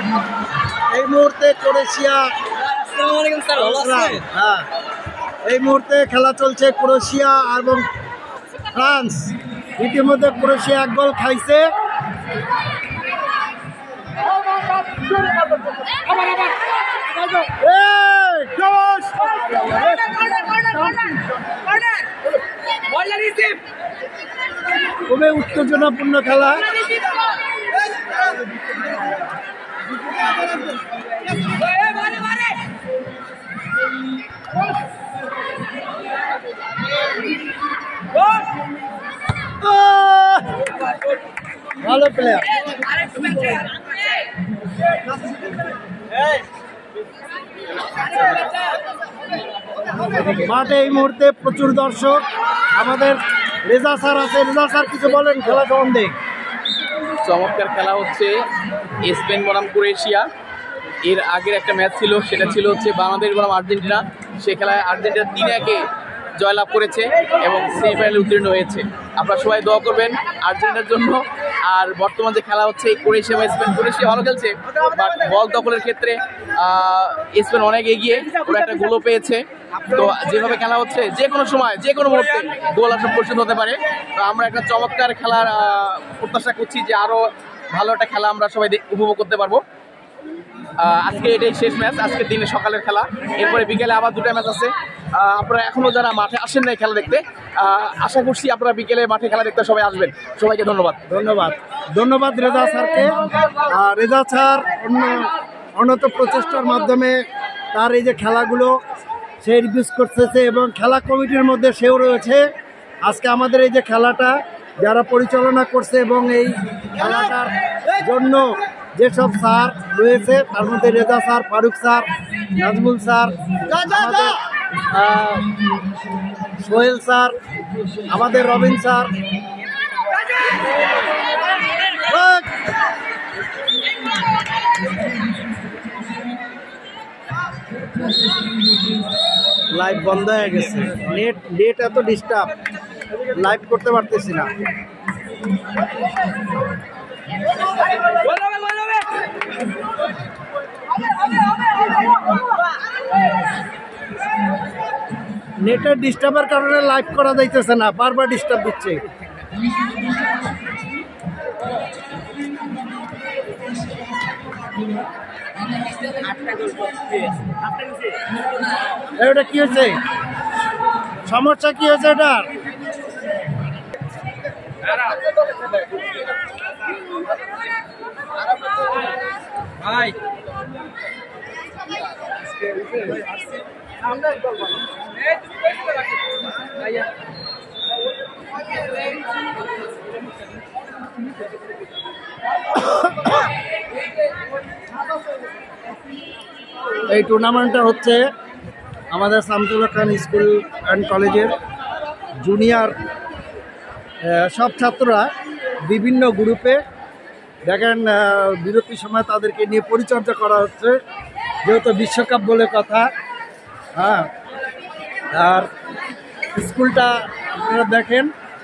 এই মুহূর্তে ক্রোয়েশিয়া, হ্যাঁ এই মুহূর্তে খেলা চলছে ক্রোয়েশিয়া এবং ফ্রান্স। ইতিমধ্যে ক্রোয়েশিয়া 1 গোল খাইছে। খুবই উত্তেজনাপূর্ণ খেলা। ভালো প্লেয়ার। মাঠে এই মুহূর্তে প্রচুর দর্শক। আমাদের রেজা স্যার আছে। রেজা স্যার কিছু বলেন খেলা সম্বন্ধে। চমৎকার খেলা হচ্ছে স্পেন বনাম ক্রোয়েশিয়া। এর আগের একটা ম্যাচ ছিল, সেটা ছিল হচ্ছে বাংলাদেশ বনাম আর্জেন্টিনা। সে খেলায় আর্জেন্টিনা 3-1 জয়লাভ করেছে এবং সেমিফাইনালে উত্তীর্ণ হয়েছে। আপনারা সবাই দোয়া করবেন আর্জেন্টিনার জন্য। আর বর্তমান যে খেলা হচ্ছে ক্রোয়েশিয়া বা স্পেন, ক্রোয়েশিয়া ভালো খেলছে, বাট বল দখলের ক্ষেত্রে স্পেন অনেক এগিয়ে। ওরা একটা গোলও পেয়েছে। তো যেভাবে খেলা হচ্ছে যে কোনো সময় যে কোনো মুহূর্তে গোল আসা পরিশোধ হতে পারে। তো আমরা একটা চমৎকার খেলার প্রত্যাশা করছি যে আরও ভালো একটা খেলা আমরা সবাই উপভোগ করতে পারবো। আজকে এটাই শেষ ম্যাচ, আজকের দিনে সকালের খেলা। এরপরে বিকেলে আবার 2টা ম্যাচ আছে। আপনারা এখনও যারা মাঠে আসেন নাই খেলা দেখতে, আশা করছি আপনারা বিকেলে মাঠে খেলা দেখতে সবাই আসবেন। সবাইকে ধন্যবাদ। ধন্যবাদ ধন্যবাদ রেজা স্যারকে। রেজা স্যার অন্যত প্রচেষ্টার মাধ্যমে তার এই যে খেলাগুলো সে রিভিউজ করতেছে এবং খেলা কমিটির মধ্যে সেও রয়েছে। আজকে আমাদের এই যে খেলাটা যারা পরিচালনা করছে এবং এই খেলাটার জন্য যেসব স্যার রয়েছে তার মধ্যে Reza sir, Faruk sir, Nazmul sir, Sohel sir, আমাদের রবিন স্যার, লাইভ বন্ধ হয়ে গেছে। নেট এত ডিস্টার্ব, লাইভ করতে পারতেছি না। নেটের ডিস্টার্বের কারণে লাইভ করা যাইতেছে না, বারবার ডিস্টার্ব দিচ্ছে। এটা কি হয়েছে? সমস্যা কি হয়েছে এটার? ভাই এই টুর্নামেন্টটা হচ্ছে আমাদের শামসুল খান স্কুল অ্যান্ড কলেজের জুনিয়র সব ছাত্ররা বিভিন্ন গ্রুপে দেখেন বিরতির সময় তাদেরকে নিয়ে পরিচর্যা করা হচ্ছে, যেহেতু বিশ্বকাপ বলে কথা। হ্যাঁ, আর স্কুলটা আপনারা দেখেন,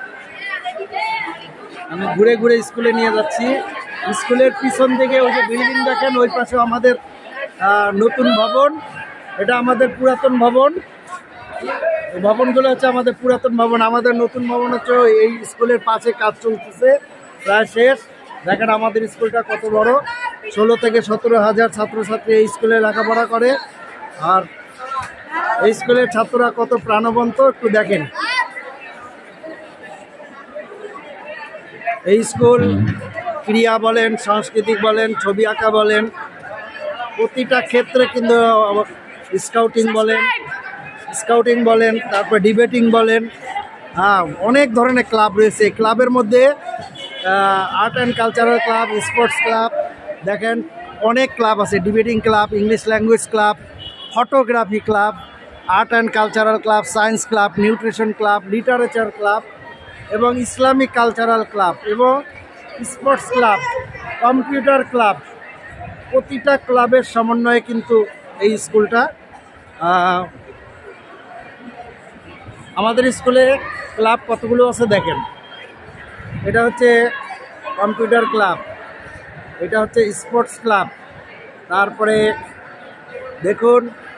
আমি ঘুরে ঘুরে স্কুলে নিয়ে যাচ্ছি। স্কুলের পিছন দিকে ওই যে বিল্ডিং দেখেন, ওই পাশে আমাদের নতুন ভবন। এটা আমাদের পুরাতন ভবন। এই ভবনগুলো হচ্ছে আমাদের পুরাতন ভবন। আমাদের নতুন ভবন হচ্ছে এই স্কুলের পাশে কাজ চলতেছে, প্রায় শেষ। দেখেন আমাদের স্কুলটা কত বড়, 16 থেকে 17 হাজার ছাত্রছাত্রী এই স্কুলে লেখাপড়া করে। আর এই স্কুলের ছাত্ররা কত প্রাণবন্ত একটু দেখেন। এই স্কুল ক্রিয়া বলেন, সাংস্কৃতিক বলেন, ছবি আঁকা বলেন, প্রতিটা ক্ষেত্রে কিন্তু স্কাউটিং বলেন, তারপর ডিবেটিং বলেন, হ্যাঁ অনেক ধরনের ক্লাব রয়েছে। ক্লাবের মধ্যে art and cultural club, sports club, দেখেন অনেক ক্লাব আছে। Debating club, English language club, photography club, art and cultural club, science club, nutrition club, literature club এবং ইসলামিক কালচারাল ক্লাব এবং স্পোর্টস ক্লাব, কম্পিউটার ক্লাব। প্রতিটা ক্লাবের সমন্বয়ে কিন্তু এই স্কুলটা। আমাদের স্কুলে ক্লাব কতগুলো আছে দেখেন। এটা হচ্ছে কম্পিউটার ক্লাব, এটা হচ্ছে স্পোর্টস ক্লাব, তারপরে দেখুন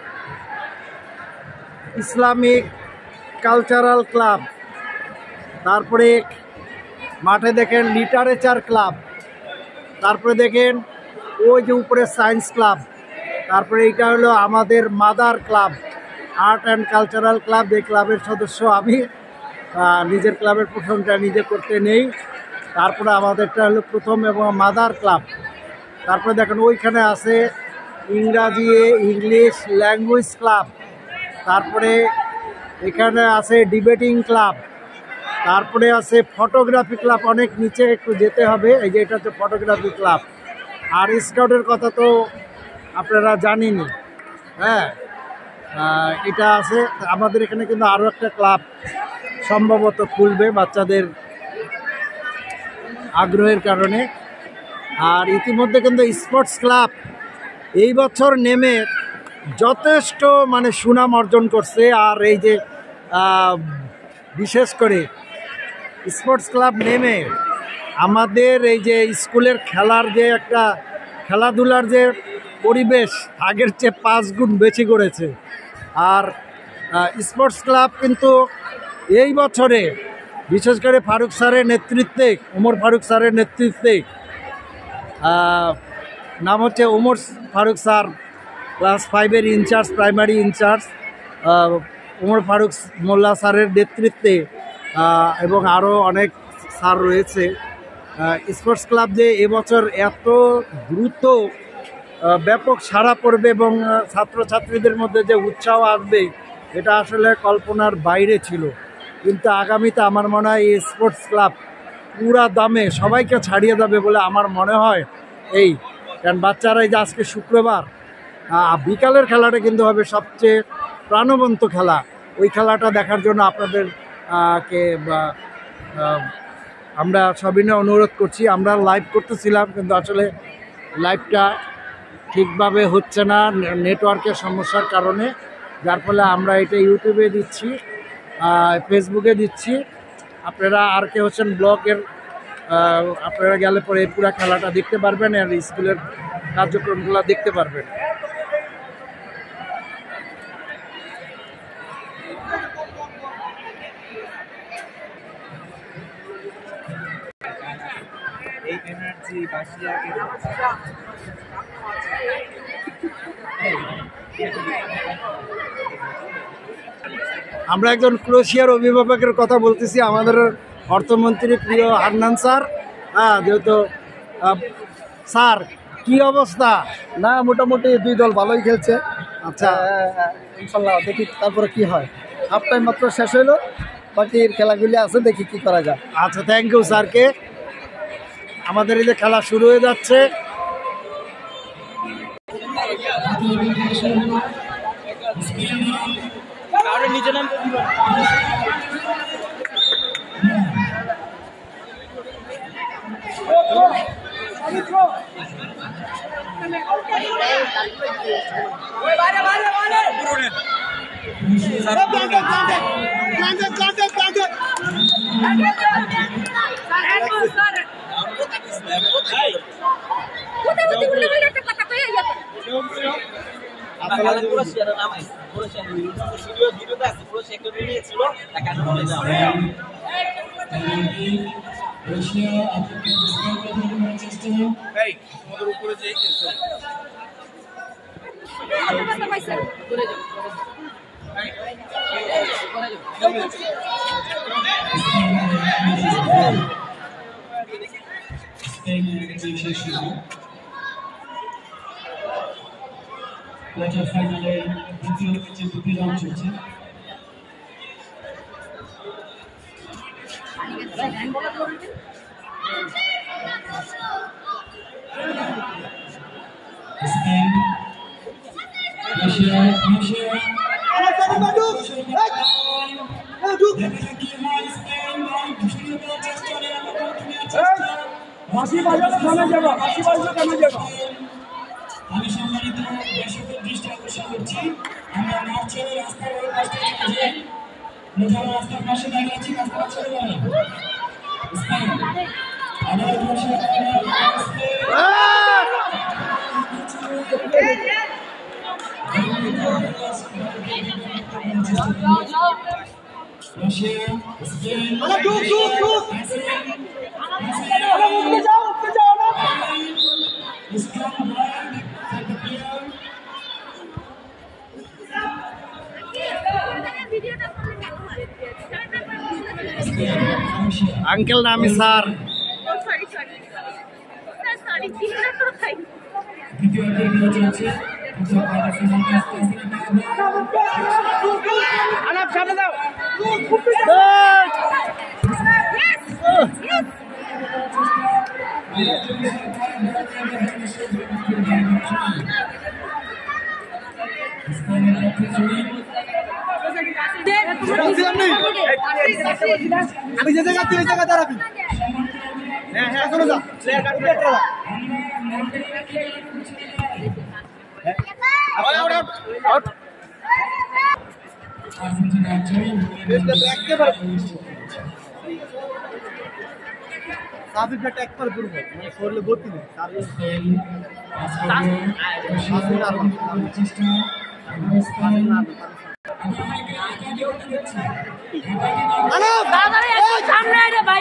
ইসলামিক কালচারাল ক্লাব, তারপরে মাঠে দেখেন লিটারেচার ক্লাব, তারপরে দেখেন ওই যে উপরে সায়েন্স ক্লাব, তারপরে এটা হলো আমাদের mother club, art and cultural club. এই ক্লাবের সদস্য আমি, নিজের ক্লাবের প্রশংসা নিজে করতে নেই। তারপরে আমাদেরটা হলো প্রথম এবং মাদার ক্লাব। তারপরে দেখেন ওইখানে আছে ইংরাজি ইংলিশ ল্যাঙ্গুয়েজ ক্লাব, তারপরে এখানে আছে ডিবেটিং ক্লাব, তারপরে আছে ফটোগ্রাফি ক্লাব, অনেক নিচে একটু যেতে হবে। এই যে এটা হচ্ছে ফটোগ্রাফি ক্লাব। আর স্কাউটের কথা তো আপনারা জানেনই, হ্যাঁ, এটা আছে। আমাদের এখানে কিন্তু আরও একটা ক্লাব সম্ভবত খুলবে বাচ্চাদের আগ্রহের কারণে। আর ইতিমধ্যে কিন্তু স্পোর্টস ক্লাব এই বছর নেমে যথেষ্ট মানে সুনাম অর্জন করছে। আর এই যে বিশেষ করে স্পোর্টস ক্লাব নেমে আমাদের এই যে স্কুলের খেলার যে একটা খেলাধুলার যে পরিবেশ আগের চেয়ে 5 গুণ বেশি করেছে। আর স্পোর্টস ক্লাব কিন্তু এই বছরে বিশেষ করে ফারুক স্যারের নেতৃত্বে, ওমর ফারুক স্যারের নেতৃত্বে, নাম হচ্ছে ওমর ফারুক স্যার, ক্লাস 5-এর incharge, primary incharge Omar Faruk Molla স্যারের নেতৃত্বে এবং আরও অনেক স্যার রয়েছে। স্পোর্টস ক্লাব যে এবছর এত দ্রুত ব্যাপক সাড়া পড়বে এবং ছাত্রছাত্রীদের মধ্যে যে উৎসাহ আসবে এটা আসলে কল্পনার বাইরে ছিল। কিন্তু আগামীতে আমার মনে হয় এই স্পোর্টস ক্লাব পুরা দামে সবাইকে ছাড়িয়ে যাবে বলে আমার মনে হয়। এই কারণ বাচ্চারা এই যে আজকে শুক্রবার বিকালের খেলাটা কিন্তু হবে সবচেয়ে প্রাণবন্ত খেলা। ওই খেলাটা দেখার জন্য আপনাদের কে আমরা সবিনয় অনুরোধ করছি। আমরা লাইভ করতেছিলাম কিন্তু আসলে লাইভটা ঠিকভাবে হচ্ছে না নেটওয়ার্কের সমস্যার কারণে, যার ফলে আমরা এটা ইউটিউবে দিচ্ছি, ফেসবুকে দিচ্ছি। আপনারা আর কে হোসেন ব্লগের আপনারা গেলে পরে পুরো খেলাটা দেখতে পারবেন আর স্কুলের কার্যক্রমগুলো দেখতে পারবেন। আমরা একজন ক্রোয়েশিয়ার অভিভাবকের কথা বলতেছি, আমাদের অর্থমন্ত্রী প্রিয় হান্নান স্যার। যেহেতু স্যার কি অবস্থা? না, মোটামুটি 2 দল ভালোই খেলছে। আচ্ছা, ইনশাল্লাহ দেখি তারপরে কি হয়। হাফ টাইম মাত্র শেষ হইলো, বাকির খেলাগুলি আছে, দেখি কি করা যায়। আচ্ছা, থ্যাংক ইউ স্যারকে। আমাদের এই যে খেলা শুরু হয়ে যাচ্ছে, নিচে নাম কোয়ার্টার ফাইনালে দ্বিতীয় ম্যাচে 2টি রাউন্ড চলছে। স্পেন, রাশিয়া, আমি সম্মানিত দর্শকদের দৃষ্টি আকর্ষণ করছি, আমরা মাঠ ছেড়ে রাস্তার ওই পাশে চলে যাই। প্রথম রাস্তার পাশে দাঁড়িয়ে আছি, রাস্তা ছেড়ে যাবেন। স্পেন আবার আঙ্কেল না আমি স্যার। আমি যে জায়গা তুই জায়গা দাঁড়াবি। হ্যাঁ হ্যাঁ চলে যা। সাবিটা একবার করবো মানে শরীরে গতি নেই সামনে আয় রে ভাই।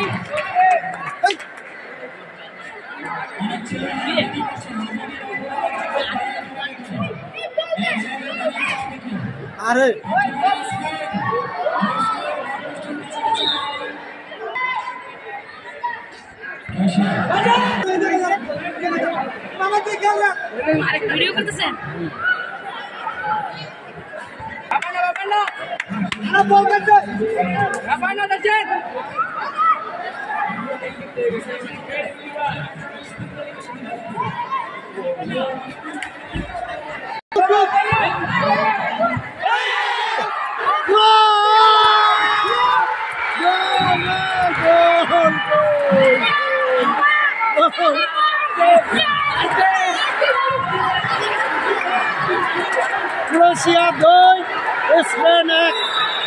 আরে ভিডিও করতেছেন? Croatia 2, Spain 1।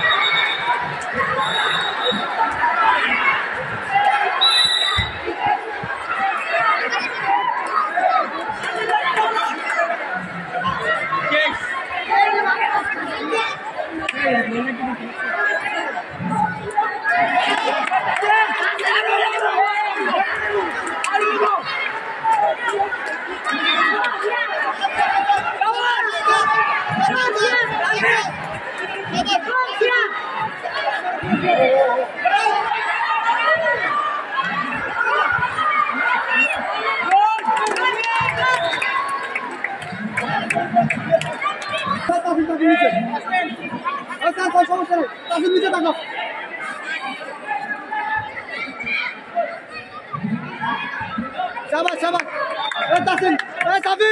शाबाश शाबाश ए तासिम ए साफी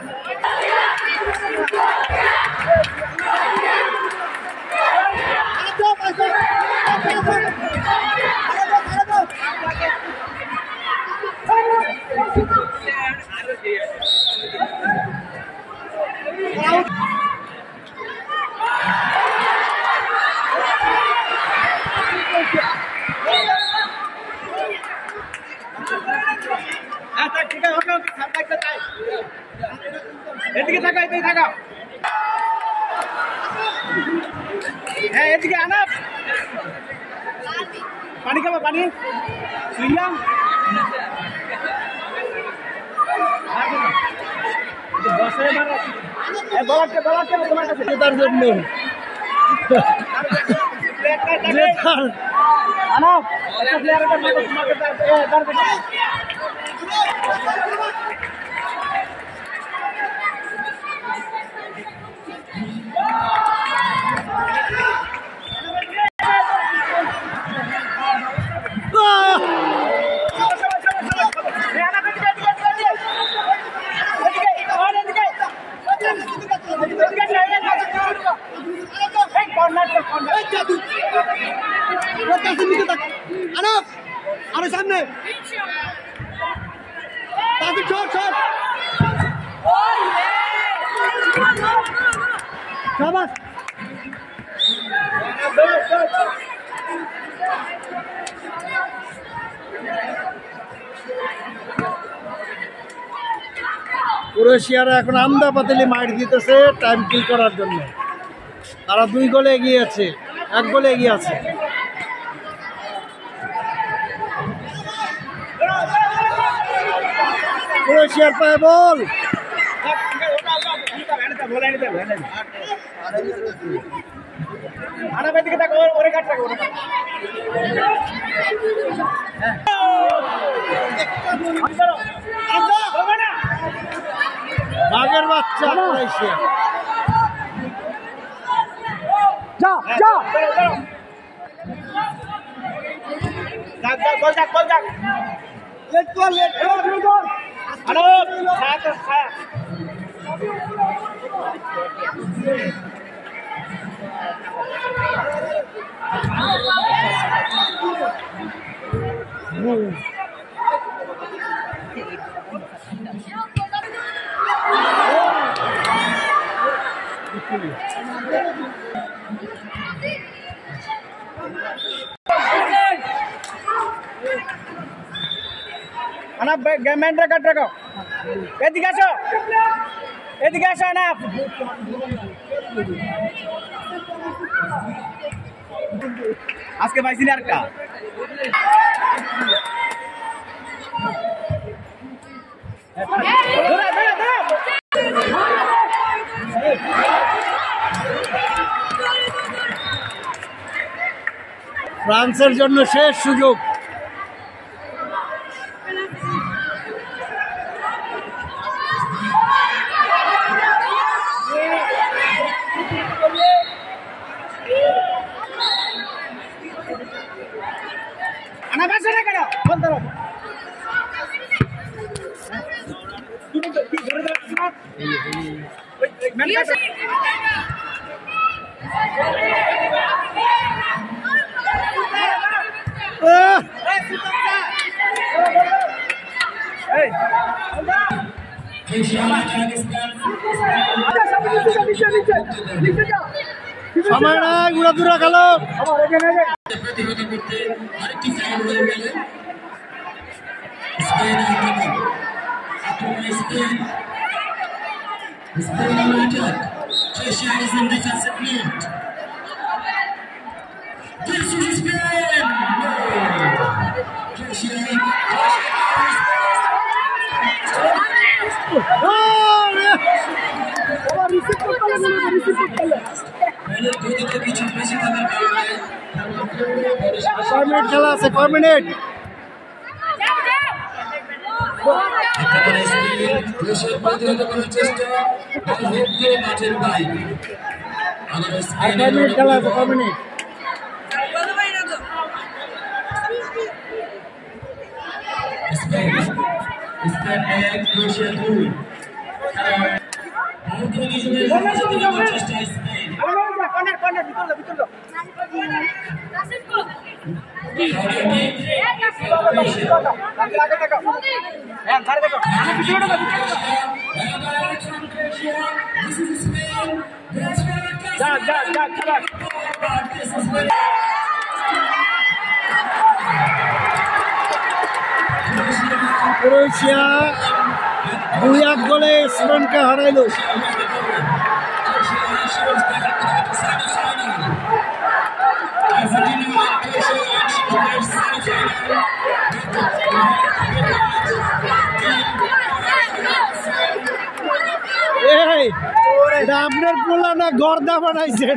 এদিকে থাকা এদিকে থাকা হ্যাঁ এদিকে আনা পানি খাবা পানি সুইলাম তোমার কাছে তার জন্য আনা একটা প্লেয়ারের কাছে তোমার কাছে আরে সামনে শাবাশ ক্রোয়েশিয়ারা এখন আমদা পাতিলি মাইট দিতেছে টাইম কিল করার জন্য। তারা 2 গোলে এগিয়ে আছে, 1 গোলে এগিয়ে আছে। ক্রোয়েশিয়ার পায়ে বল। বাঘের বাচ্চা ক্রোয়েশিয়া। এদিকে আসো না। আজকে পাইছিলি আরেকটা। ফ্রান্সের জন্য শেষ সুযোগ। সময় নাই, ঘুরা দূরা খেলো। কয় মিনিট খেলা আছে? কয় মিনিট? আর কয় মিনিট খেলা আছে? কয় মিনিট? ক্রোয়েশিয়া 2-1 গোলে স্পেনকে হারাইল। এটা আপনার পোলা না গর্দা বানাইছেন?